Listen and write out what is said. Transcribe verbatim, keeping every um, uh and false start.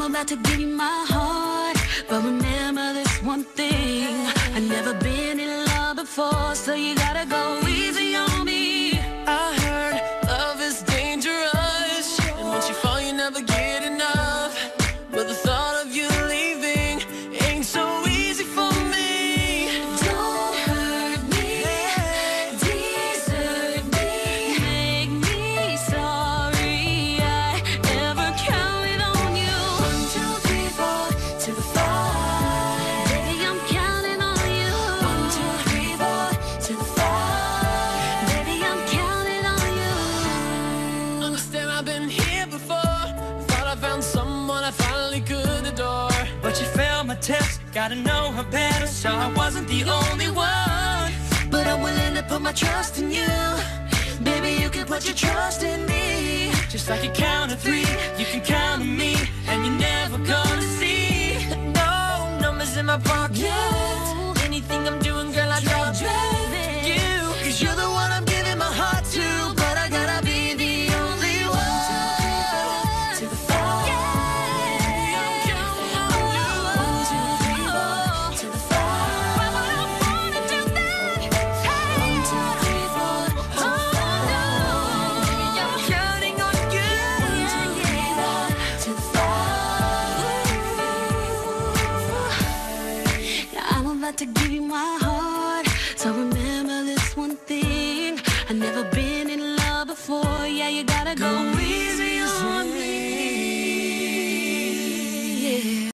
about to give you my heart, but remember this one thing: I've never been in love before, so you gotta go easy on me. I heard love is dangerous, and once you fall, you never get enough. But the thought of you leaving ain't so easy for me. Don't hurt me, desert me, make me sorry I ever counted on you. One, two, three, four to the five. Baby, I'm counting on you. One, two, three, four to the five. Baby, I'm counting on you. Understand I've been here before. Thought I found someone I finally could adore. But you failed my test, gotta know her better, so I wasn't the only one. But I'm willing to put my trust in you. Baby, you can put your trust in me. Just like you count to three, you can count on me, and you're never gonna see no numbers in my pocket. No. Anything I'm doing, girl, I drop it. You, Cause you're the one I'm giving my heart to, but I gotta be the only one. To the five. I'm counting on you. One, two, three, four to the five. I don't wanna do that. One, two, three, four to the five. I'm counting on you. One, two, three, four to the five. Now I'm about to give you my heart, so remember this one thing: I've never been in love before. Yeah, you gotta go easy on me.